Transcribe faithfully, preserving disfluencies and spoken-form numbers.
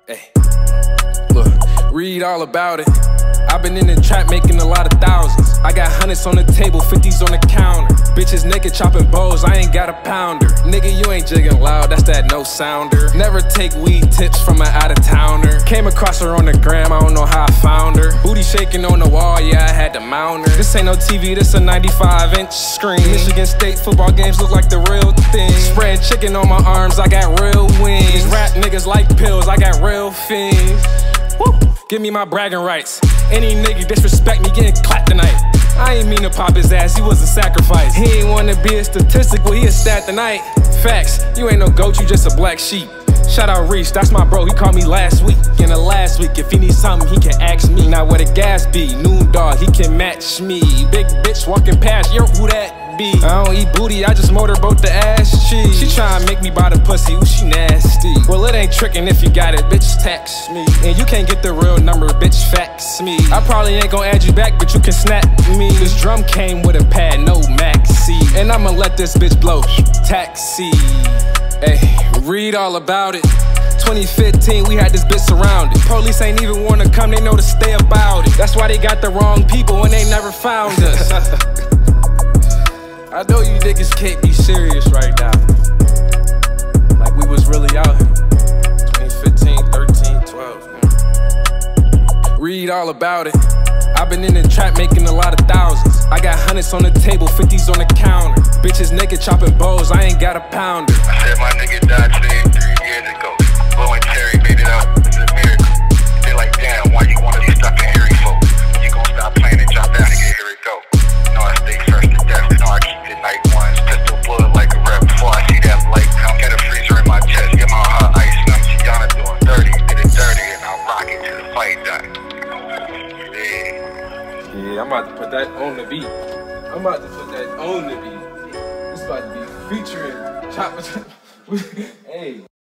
Hey, look, read all about it. I've been in the trap making a lot of thousands. I got hundreds on the table, fifties on the counter. Bitches naked chopping bowls, I ain't got a pounder. Nigga, you ain't jigging loud, that's that no sounder. Never take weed tips from an out-of-towner. Came across her on the gram, I don't know how I found her. Booty shaking on the wall, yeah, I had to mount her. This ain't no T V, this a ninety-five inch screen. Michigan State football games look like the real thing. Spread chicken on my arms, I got real wings. Rap niggas like pills, I got real fiends. Woo. Give me my bragging rights. Any nigga disrespect me, getting clapped tonight. I ain't mean to pop his ass, he was a sacrifice. He ain't wanna be a statistic, well he a stat tonight. Facts, you ain't no goat, you just a black sheep. Shout out Reese, that's my bro, he called me last week. In the last week, if he needs something, he can ask me. Now where the gas be, Noon Dog, he can match me. Big bitch walking past, yo, who that be? I don't eat booty, I just motorboat the ass cheese. She tryna make me buy the pussy, ooh, she nasty. Well, it ain't tricking if you got it, bitch, text me. And you can't get the real number, bitch, fax me. I probably ain't gon' add you back, but you can snap me. This drum came with a pad, no maxi. And I'ma let this bitch blow, taxi. Hey, read all about it. twenty fifteen, we had this bitch surrounded. Police ain't even wanna come, they know to stay about it. That's why they got the wrong people and they never found us. I know you niggas can't be serious right now. Like we was really out here. twenty fifteen, thirteen, twelve, man. Read all about it. I've been in the trap making a lot of thousands. I got hundreds on the table, fifties on the counter. Bitches naked chopping bowls, I ain't got a pounder. I said my nigga died today three years ago. Blowing Terry made it out. It's a miracle. They like, damn, why you wanna be stuck in Harry for? You gon' stop playing and drop down and get here it go. You know I stay fresh to death. You know I keep the night ones. Pistol blood like a rep. Before I see that light, I'll get a freezer in my chest. Get my hot ice and I'm Gianna doing dirty. Get it dirty and I'll rock it till the fight die. Yeah, I'm about to put that on the beat. I'm about to put that on the beat. It's about to be featuring Chopper. Hey.